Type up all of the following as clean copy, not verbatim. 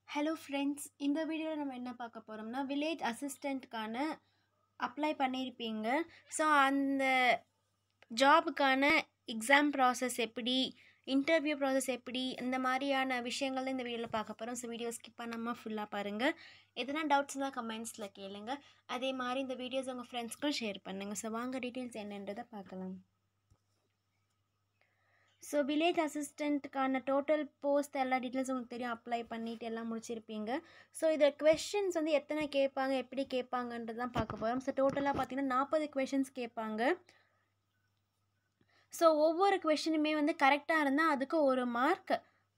Hello friends, இந்த வீடியோவில் நம்ம என்ன பார்க்க போகிறோம்னா வில்லேஜ் அசிஸ்டண்ட்டுக்கான அப்ளை பண்ணியிருப்பீங்க. ஸோ அந்த ஜாபுக்கான எக்ஸாம் ப்ராசஸ் எப்படி, இன்டர்வியூ ப்ராசஸ் எப்படி, இந்த மாதிரியான விஷயங்கள் இந்த வீடியோவில் பார்க்க போகிறோம். ஸோ வீடியோ ஸ்கிப் பண்ணாமல் ஃபுல்லாக பாருங்கள். எதனா டவுட்ஸ் தான் கமெண்ட்ஸில் கேளுங்க. அதே மாதிரி இந்த வீடியோஸ் உங்கள் ஃப்ரெண்ட்ஸ்க்கும் ஷேர் பண்ணுங்கள். ஸோ வாங்க டீட்டெயில்ஸ் என்னன்றதை பார்க்கலாம். ஸோ வில்லேஜ் அசிஸ்டண்ட்டுக்கான டோட்டல் போஸ்ட் எல்லா டீட்டெயில்ஸ் உங்களுக்கு தெரியும். அப்ளை பண்ணிவிட்டு எல்லாம் முடிச்சிருப்பீங்க. ஸோ இதில் கொஷின்ஸ் வந்து எத்தனை கேட்பாங்க, எப்படி கேட்பாங்கன்றது தான் பார்க்க போகிறோம். ஸோ டோட்டலாக பார்த்தீங்கன்னா 40 கொஷின்ஸ் கேட்பாங்க. ஸோ ஒவ்வொரு கொஷினுமே வந்து கரெக்டாக இருந்தால் அதுக்கு ஒரு மார்க்.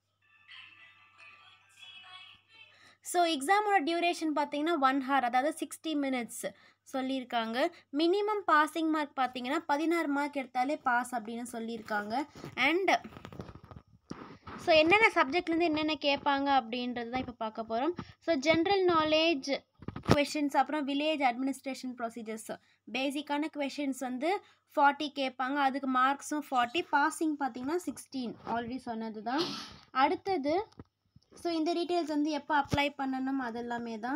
ஸோ எக்ஸாமோட டியூரேஷன் பார்த்தீங்கன்னா 1 hour, அதாவது 60 minutes சொல்லியிருக்காங்க. மினிமம் பாசிங் மார்க் பார்த்தீங்கன்னா 16 மார்க் எடுத்தாலே பாஸ் அப்படின்னு சொல்லியிருக்காங்க. அண்ட் ஸோ என்னென்ன சப்ஜெக்ட்லேருந்து என்னென்ன கேட்பாங்க அப்படின்றது தான் இப்போ பார்க்க போகிறோம். ஸோ ஜென்ரல் நாலேஜ் கொஷின்ஸ், அப்புறம் வில்லேஜ் அட்மினிஸ்ட்ரேஷன் ப்ரொசீஜர்ஸ், பேசிக்கான கொஷின்ஸ் வந்து 40 கேட்பாங்க. அதுக்கு மார்க்ஸும் 40, பாசிங் பார்த்தீங்கன்னா 16, ஆல்ரெடி சொன்னது தான். அடுத்தது ஸோ இந்த டீட்டெயில்ஸ் வந்து எப்போ அப்ளை பண்ணணும் அதெல்லாமே தான்.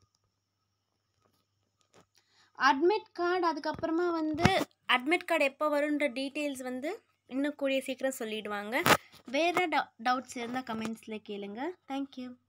அட்மிட் கார்டு, அதுக்கப்புறமா வந்து அட்மிட் கார்டு எப்போ வரும்ன்ற டீட்டெயில்ஸ் வந்து இன்னும் கூடிய சீக்கிரம் சொல்லிவிடுவாங்க. வேறு டவுட்ஸ் இருந்தால் கமெண்ட்ஸில் கேளுங்க. தேங்க்யூ.